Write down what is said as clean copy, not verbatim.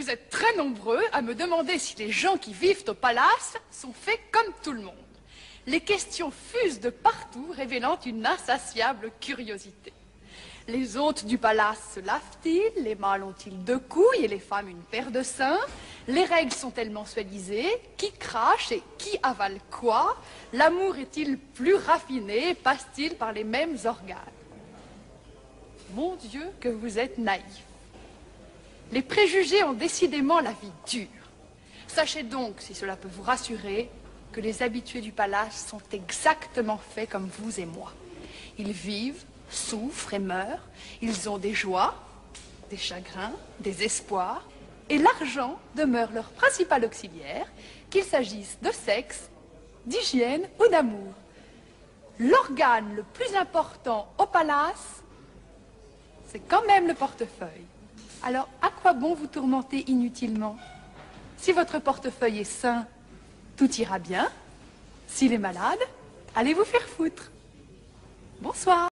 Vous êtes très nombreux à me demander si les gens qui vivent au palace sont faits comme tout le monde. Les questions fusent de partout, révélant une insatiable curiosité. Les hôtes du palace se lavent-ils? Les mâles ont-ils 2 couilles et les femmes une paire de seins? Les règles sont-elles mensualisées? Qui crache et qui avale quoi? L'amour est-il plus raffiné? Passe-t-il par les mêmes organes? Mon Dieu, que vous êtes naïfs. Les préjugés ont décidément la vie dure. Sachez donc, si cela peut vous rassurer, que les habitués du palace sont exactement faits comme vous et moi. Ils vivent, souffrent et meurent. Ils ont des joies, des chagrins, des espoirs. Et l'argent demeure leur principal auxiliaire, qu'il s'agisse de sexe, d'hygiène ou d'amour. L'organe le plus important au palace, c'est quand même le portefeuille. Alors, à quoi bon vous tourmenter inutilement? Si votre portefeuille est sain, tout ira bien. S'il est malade, allez vous faire foutre. Bonsoir.